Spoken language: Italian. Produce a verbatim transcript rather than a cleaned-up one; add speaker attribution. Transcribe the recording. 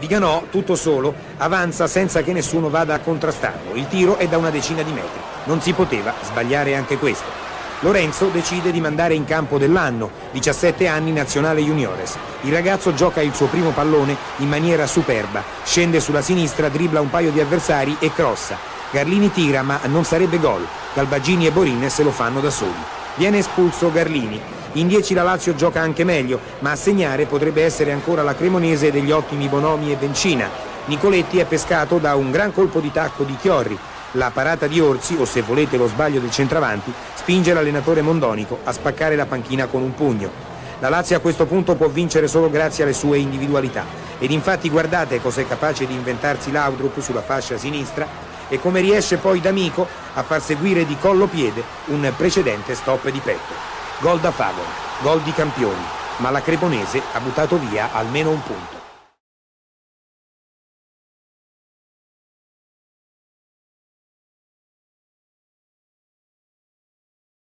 Speaker 1: Viganò, tutto solo, avanza senza che nessuno vada a contrastarlo. Il tiro è da una decina di metri. Non si poteva sbagliare anche questo. Lorenzo decide di mandare in campo dell'anno, diciassette anni, nazionale juniores. Il ragazzo gioca il suo primo pallone in maniera superba, scende sulla sinistra, dribbla un paio di avversari e crossa. Garlini tira, ma non sarebbe gol. Calvagini e Borin se lo fanno da soli. Viene espulso Garlini. In dieci la Lazio gioca anche meglio, ma a segnare potrebbe essere ancora la cremonese degli ottimi Bonomi e Bencina. Nicoletti è pescato da un gran colpo di tacco di Chiorri. La parata di Orsi, o se volete lo sbaglio del centravanti, spinge l'allenatore Mondonico a spaccare la panchina con un pugno. La Lazio a questo punto può vincere solo grazie alle sue individualità. Ed infatti guardate cosa è capace di inventarsi Laudrup sulla fascia sinistra e come riesce poi D'Amico a far seguire di collo piede un precedente stop di petto. Gol da favola, gol di campioni, ma la cremonese ha buttato via almeno un punto.